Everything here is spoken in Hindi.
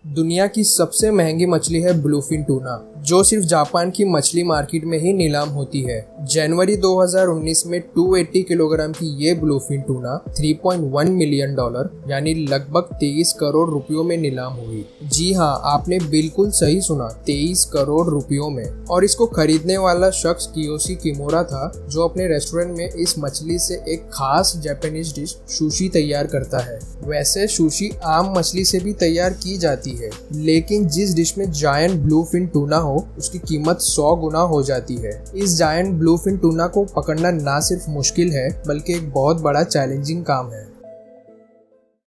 दुनिया की सबसे महंगी मछली है ब्लूफिन टूना, जो सिर्फ जापान की मछली मार्केट में ही नीलाम होती है। जनवरी 2019 में 280 किलोग्राम की ये ब्लूफिन टूना $3.1 मिलियन यानी लगभग 23 करोड़ रुपयों में नीलाम हुई। जी हाँ, आपने बिल्कुल सही सुना, 23 करोड़ रुपयों में। और इसको खरीदने वाला शख्स कियोशी किमोरा था, जो अपने रेस्टोरेंट में इस मछली से एक खास जापानीज डिश सुशी तैयार करता है। वैसे सुशी आम मछली से भी तैयार की जाती है, लेकिन जिस डिश में जायंट ब्लूफिन टूना हो उसकी कीमत 100 गुना हो जाती है। इस जायंट ब्लूफिन टूना को पकड़ना ना सिर्फ मुश्किल है, बल्कि एक बहुत बड़ा चैलेंजिंग काम है।